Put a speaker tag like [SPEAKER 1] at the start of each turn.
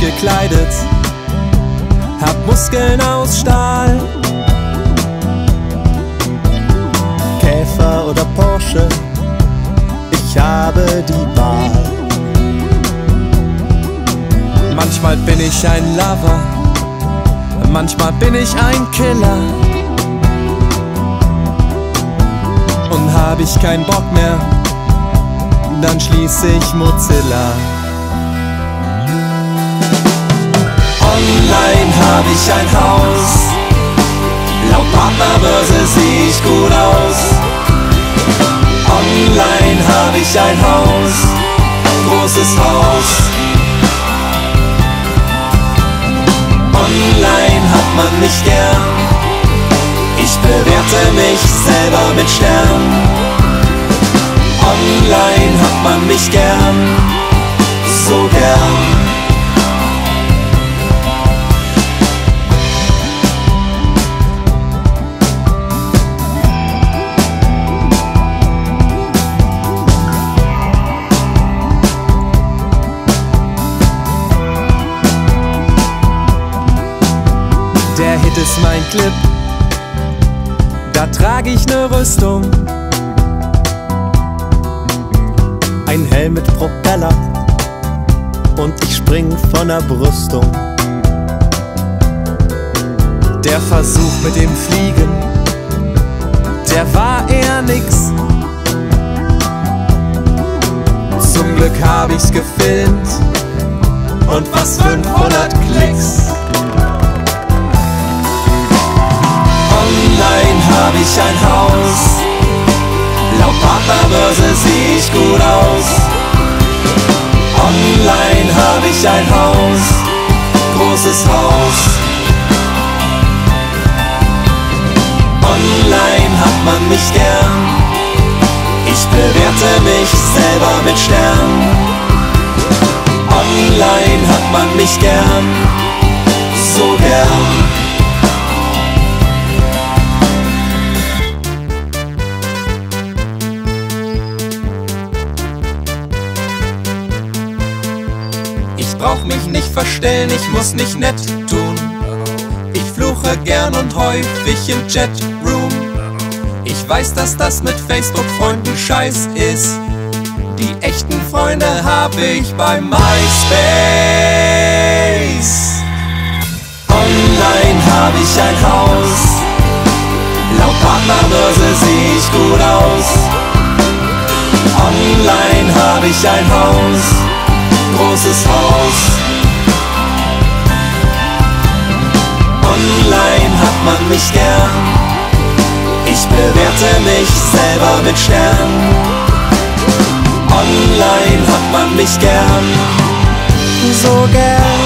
[SPEAKER 1] gekleidet, hab Muskeln aus Stahl. Käfer oder Porsche, ich habe die Wahl. Manchmal bin ich ein Lover, manchmal bin ich ein Killer. Und hab ich keinen Bock mehr, dann schließ ich Mozilla. Online hab ich ein Haus, laut Partnerbörse seh ich gut aus. Online hab ich ein Haus, großes Haus. Online hat man mich gern, ich bewerte mich selber mit Sternen. Online hat man mich gern, so gern. Der Hit ist mein Clip, da trage ich ne Rüstung. Ein Helm mit Propeller und ich spring von der Brüstung. Der Versuch mit dem Fliegen, der war eher nix. Zum Glück hab ich's gefilmt und fast 500 Klicks. Online hab ich ein Haus, laut Partnerbörse seh ich gut aus. Online hab ich ein Haus, großes Haus. Online hat man mich gern, ich bewerte mich selber mit Sternen. Online hat man mich gern, so gern. Ich brauch mich nicht verstellen, ich muss nicht nett tun. Ich fluche gern und häufig im Chatroom. Ich weiß, dass das mit Facebook-Freunden Scheiß ist. Die echten Freunde hab ich bei MySpace. Online hab ich ein Haus, laut Partnerbörse seh ich gut aus. Online hab ich ein Haus, großes Haus. Online hat man mich gern, ich bewerte mich selber mit Sternen. Online hat man mich gern, so gern.